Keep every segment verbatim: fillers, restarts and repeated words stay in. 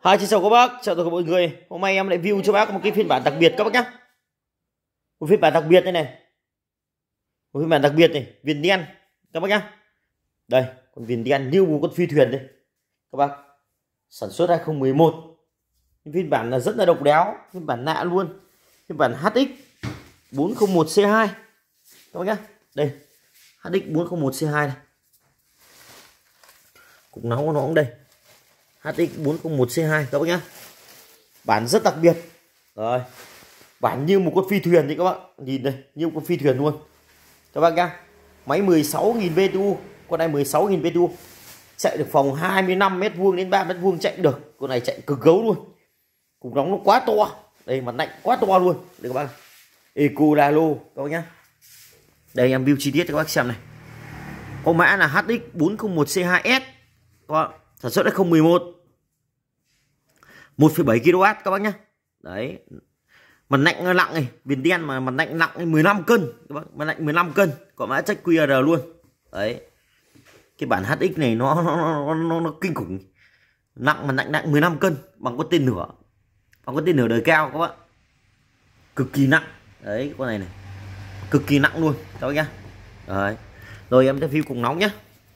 Hi, xin chào các bác, chào tất cả mọi người. Hôm nay em lại view cho bác một cái phiên bản đặc biệt các bác nhé. Một phiên bản đặc biệt đây này. Một phiên bản đặc biệt này, viền đen các bác nhé. Đây, con viền đen như một con phi thuyền đây. Các bác, sản xuất hai không một một. Phiên bản là rất là độc đáo, phiên bản lạ luôn. Phiên bản hát ích bốn không một C hai. Các bác nhé. Đây, hát ích bốn không một C hai này. Cục nóng của nó cũng đây. hát ích bốn không một C hai các bác nhá. Bản rất đặc biệt. Rồi. Bản như một con phi thuyền thì các bạn nhìn đây, như một con phi thuyền luôn. Các bác nhá. Máy mười sáu nghìn bê tê u, con này mười sáu nghìn bê tê u. Chạy được phòng hai mươi lăm mét vuông đến ba mét vuông chạy được. Con này chạy cực gấu luôn. Cục nóng nó quá to. Đây mà lạnh quá to luôn. Đây các bác. Eco Dalo các bác nhá. Đây em view chi tiết cho các bác xem này. Có mã là hát ích bốn không một C hai S. Các bạn, sản xuất hai không một một. một phẩy bảy ki lô oát các bác nhá. Đấy. Mặt lạnh nặng này, viền đen mà mặt lạnh nặng mười lăm cân các bác, mặt lạnh mười lăm cân, có mã check quy rờ luôn. Đấy. Cái bản hát ích này nó nó, nó, nó, nó kinh khủng. Nặng mà nặng nặng mười lăm cân, bằng con tên lửa. Bằng con tên lửa đời cao các bạn. Cực kỳ nặng. Đấy, con này này. Cực kỳ nặng luôn các bác nhá. Đấy. Rồi em sẽ view cục nóng nhá.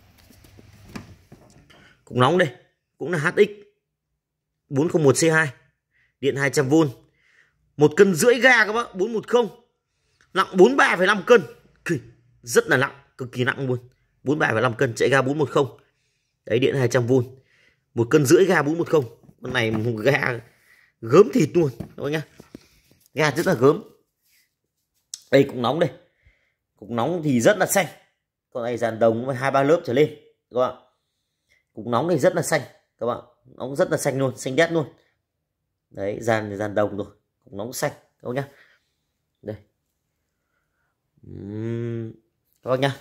Cục nóng đây cũng là hát ích bốn không một C hai, điện hai trăm vôn, một cân rưỡi ga các bác, bốn một không, nặng bốn mươi ba phẩy năm cân, rất là nặng, cực kỳ nặng luôn, bốn mươi ba phẩy năm cân, chạy ga bốn một không. Đấy, điện hai trăm vôn, một cân rưỡi ga bốn một không. Con này một ga gớm thịt luôn các bác nhá, ga rất là gớm. Đây cục nóng đây, cục nóng thì rất là xanh, con này dàn đồng với hai ba lớp trở lên các bạn. Cục nóng này rất là xanh các bạn, nóng rất là xanh luôn, xanh đét luôn. Đấy, dàn dàn đồng rồi, cục nóng xanh các bác nhá. Đây, uhm, các bác nhá.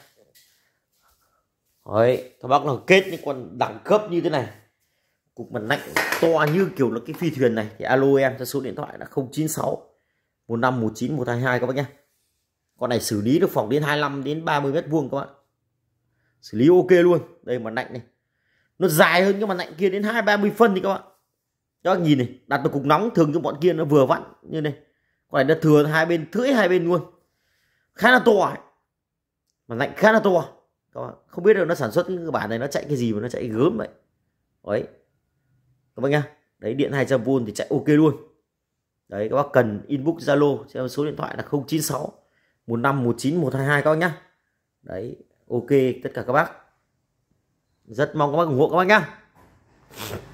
Đấy, các bác nào kết những con đẳng cấp như thế này, cục mặt lạnh to như kiểu là cái phi thuyền này thì alo em cho số điện thoại là không chín sáu một năm một chín một hai hai các bác nhá. Con này xử lý được phòng đến hai mươi lăm đến ba mươi mét vuông các bạn, xử lý ok luôn. Đây mặt lạnh này, nó dài hơn cái mặt lạnh kia đến hai ba mươi phân thì các bạn. Các bác nhìn này, đặt vào cục nóng thường cái bọn kia nó vừa vặn như này, còn này nó thừa hai bên, thưỡi hai bên luôn, khá là to ấy. Mặt lạnh khá là to các bạn. Không biết được nó sản xuất cái bản này nó chạy cái gì mà nó chạy gớm vậy. Đấy các bác nhá. Đấy, điện hai trăm vôn thì chạy ok luôn. Đấy, các bác cần inbox Zalo theo số điện thoại là không chín sáu một năm một chín một hai hai các bác nhá. Đấy, ok tất cả các bác. Rất mong các bác ủng hộ các bác nhá.